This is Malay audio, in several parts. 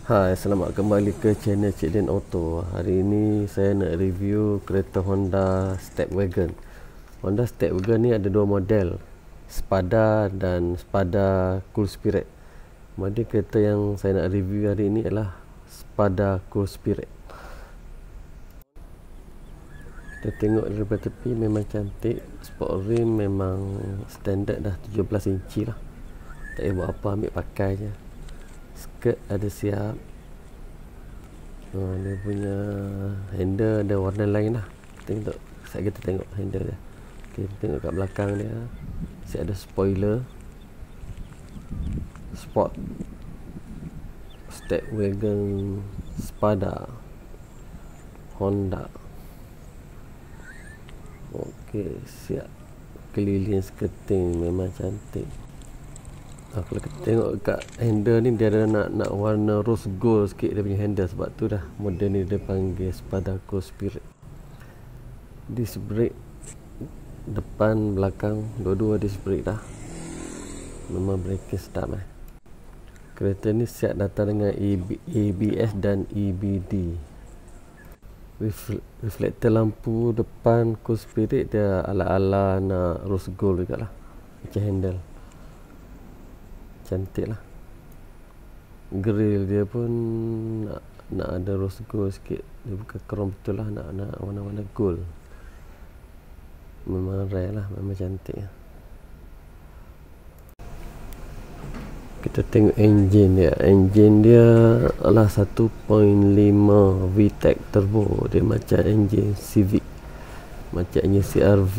Hai, selamat kembali ke channel Cik Den Auto. Hari ini saya nak review kereta Honda Stepwagon. Honda Stepwagon ni ada dua model, Spada dan Spada Cool Spirit. Model kereta yang saya nak review hari ini adalah Spada Cool Spirit. Kita tengok daripada tepi memang cantik. Sport rim memang standard dah 17 inci lah. Tak payah buat apa, ambil pakai je. Skirt ada siap. Dia punya handle ada warna lain lah. Kita tengok handle dia. Kita tengok kat belakang dia, ada spoiler. Sport Stepwagon Spada Honda. Okey, siap. Keliling skirting memang cantik. Kalau kita tengok kat handle ni, dia ada nak warna rose gold sikit dia punya handle. Sebab tu dah model ni dia panggil Spada Cool Spirit. Disc brake depan belakang dua-dua disc brake dah. Memang braking sedap Kereta ni siap datang dengan ABS dan EBD. Reflektor lampu depan Cool Spirit dia ala-ala nak rose gold juga lah, macam handle. Cantik lah. Grill dia pun nak ada rose gold sikit. Dia bukan chrome betul lah, nak warna-warna gold. Memang rare lah, memang cantik lah. Kita tengok enjin dia. Enjin dia adalah 1.5 VTEC turbo. Dia macam enjin Civic, macam enjin CR-V.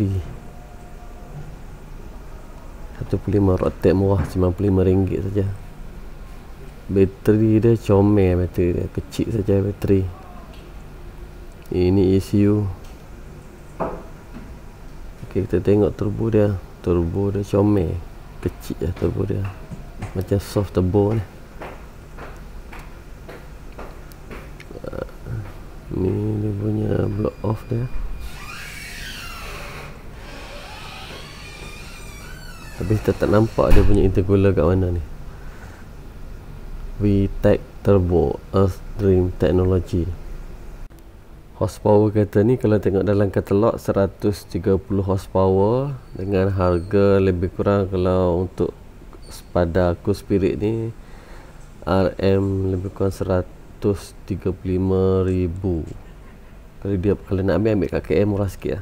1.5 rotek murah, RM95 saja. Bateri dia comel, bateri dia kecil saja bateri. Ini ECU. Okey, kita tengok turbo dia. Turbo dia comel, kecil je turbo dia. Macam soft turbo ni. Ni dia punya block off dia. Tapi kita tak nampak dia punya intercooler kat mana ni. VTEC Turbo Earth Dream Technology. Horsepower kereta ni kalau tengok dalam katalog 130 horsepower, dengan harga lebih kurang kalau untuk Spada Cool Spirit ni RM lebih kurang 135,000. Kalau nak ambil kat KM murah sikit lah.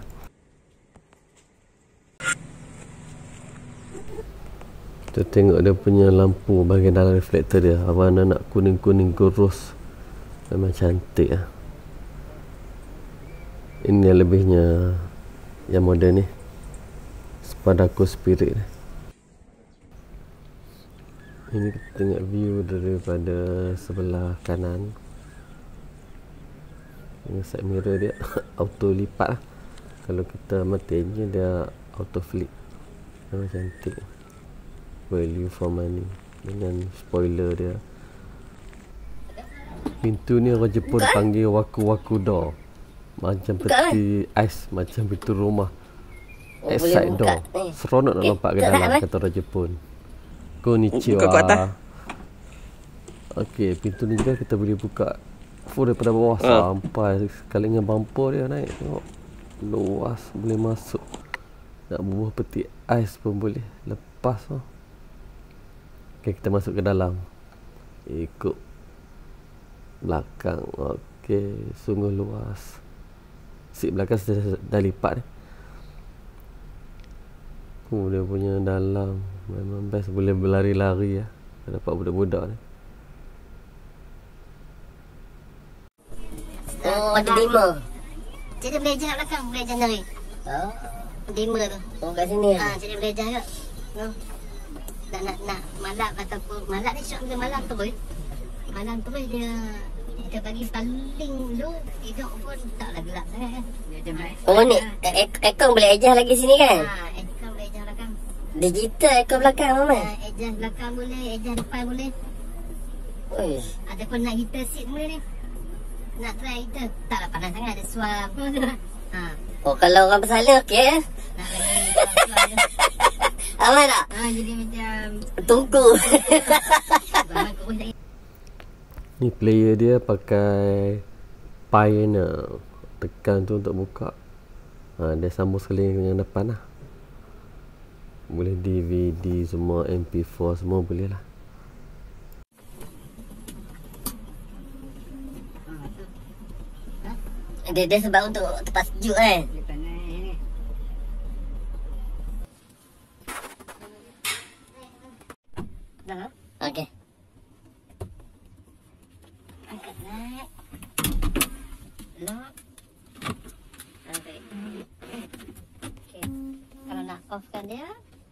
Kita tengok dia punya lampu bahagian dalam reflektor dia, warna nak kuning-kuning kurus. Memang cantik lah. Ini yang lebihnya yang model ni, Spada Cool Spirit. Ini kita tengok view daripada sebelah kanan. Ini side mirror dia auto lipat lah. Kalau kita mati enjin dia auto flip. Memang cantik. Value for money dengan spoiler dia. Pintu ni orang Jepun panggil waku-waku door. Macam peti ais, macam pintu rumah. Outside door. Seronok nak lompat ke dalam, kata orang Jepun. Konnichiwa. Okey, pintu ni juga kita boleh buka full daripada bawah sampai sekali dengan bumper dia naik. Tengok luas, boleh masuk. Nak bubuh peti ais pun boleh lepas tu. Okay, kita masuk ke dalam. Ikut belakang. Okey, sungguh luas. Seat belakang dah lipat ni. Dia punya dalam memang best, boleh berlari-lari lah. Dapat budak-budak ni. Oh, ada dimmer. Cik dia boleh kat belakang, boleh ajar nyari. Oh, Dimmer tu. oh kat sini lah. Cik dia boleh ajar kat. No. Nak malap ataupun malap ni syok dia malam terus. Malam terus dia bagi paling low, tidur pun taklah gelap sangat kan. Oh ni, aircon boleh adjust lagi sini kan? Aircon boleh ajar belakang. Digital aircon belakang mama. Adjust belakang boleh, adjust depan boleh. Oi. Ataupun nak heater seat boleh ni. Nak try heater, taklah panas sangat, ada suar pun. Oh kalau orang bersalin okey eh? Nak lagi suar je. Aman tak? Jadi macam Tunggu. Ni player dia pakai Pioneer. Tekan tu untuk buka. Dia sambung sekali yang depan lah. Boleh DVD semua, MP4 semua boleh lah. Dia sebab untuk tempat sejuk kan. Dah. Okey. Angkat naik. Lock. Tarik. Okey. Kalau nak offkan dia.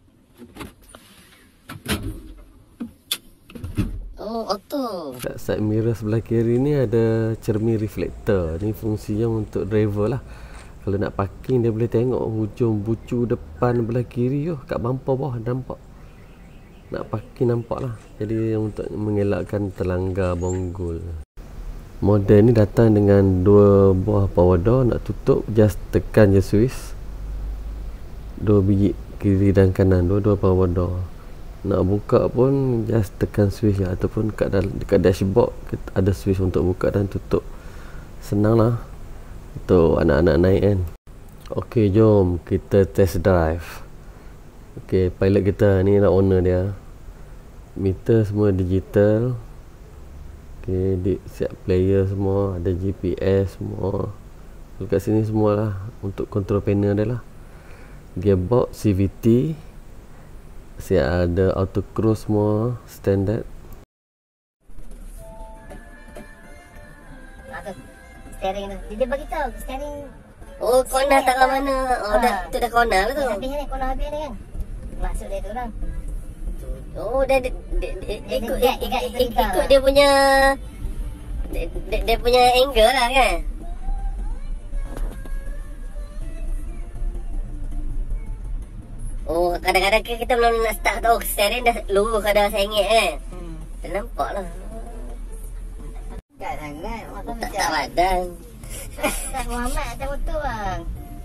Oh, auto. Kat side mirror sebelah kiri ni ada cermin reflektor. Ni fungsinya untuk driver lah. Kalau nak parking dia boleh tengok hujung bucu depan belah kiri tu. Kat bumper bawah nampak. Nak parking nampak lah. Jadi untuk mengelakkan terlanggar bonggol. Model ni datang dengan 2 buah power door. Nak tutup just tekan je switch. 2 biji kiri dan kanan. 2 power door. Nak buka pun just tekan switch lah. Ataupun dekat dashboard ada switch untuk buka dan tutup. Senang lah untuk anak-anak naik kan. Ok, jom kita test drive. Ok, pilot kita ni lah owner dia. Meter semua digital. Ok, siap player semua. Ada GPS semua. Dekat sini semua lah untuk control panel dia lah. Gearbox CVT. Siap ada auto cruise semua standard. Steering tu. Dia bagi tahu steering. Oh, corner tak ke mana? Oh, tu dah corner lah tu. Habis ni, corner habis ni kan. Maksud dia tu lah. Oh, dia ikut dia punya dia punya angle lah kan. Oh, kadang-kadang kita belum nak start tau. Steering dah lurus kadang sengit kan. Dia nampak lah. Tak sangat. Tak badan. Tak Muhammad atas motor bang.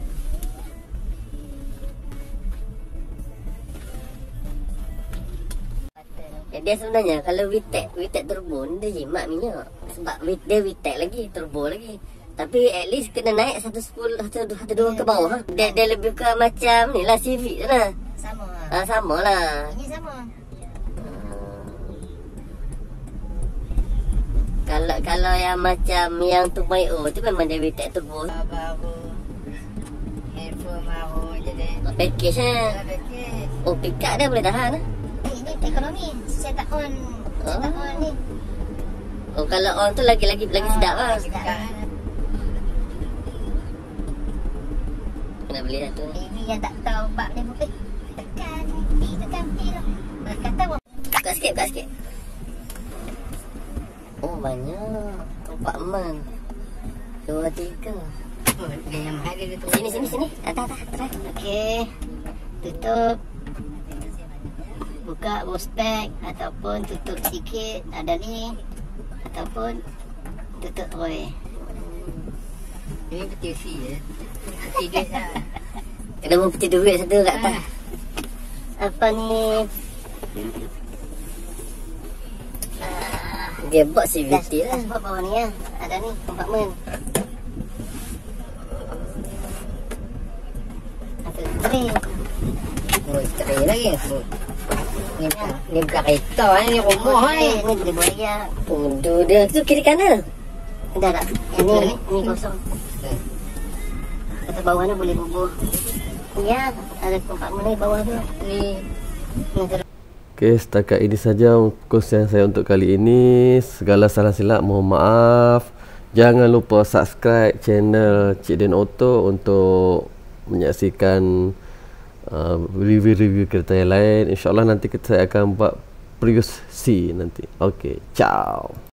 Dia sebenarnya kalau VTEC turbo ni dia jimat minyak. Sebab dia VTEC lagi, turbo lagi. Tapi at least kena naik 110, 102 ke bawah. Dia lebih ke macam ni lah Civic tu lah. Sama lah. Sama lah. Ini sama. Kalau yang macam yang 2.0 tu memang dia VTEC turbo. Baru. Handphone baru je dia. Package lah. Oh, pick up dia boleh tahan lah. Ini ekonomi. Saya tak on. Saya tak on ni. Oh, kalau on tu lagi sedap lah. Kena beli satu. Ini yang tak tahu bab dia pun. Tekan P lah. Kata pun. Buka sikit. Oh, banyak. Kompartmen. 2, 3. Yang ada dia tu. Sini. Atas. Okey. Tutup. Buka bospek ataupun tutup sikit. Ada ni. Ataupun tutup roy. Ini betul ya. Tidur lah. Kena mau peti duit satu kat atas. Apa ni? Gearbox CVT lah. Sebab bawah ni ya. Ada ni kompartmen. Satu tray. Oh, tray lagi. Ni bukan kereta ni rumah ni. Ni boleh buat lagi lah. Pundu dia tu kiri kanan. Dah tak? Ini kosong. Kata bawah ni boleh bubuh. Ya, ada kompartmen ni bawah tu. Ni. Okey, setakat ini saja perkongsian saya untuk kali ini. Segala salah silap mohon maaf. Jangan lupa subscribe channel Cik Den Auto untuk menyaksikan review-review kereta yang lain. InsyaAllah nanti saya akan buat preview C nanti. Okey, ciao.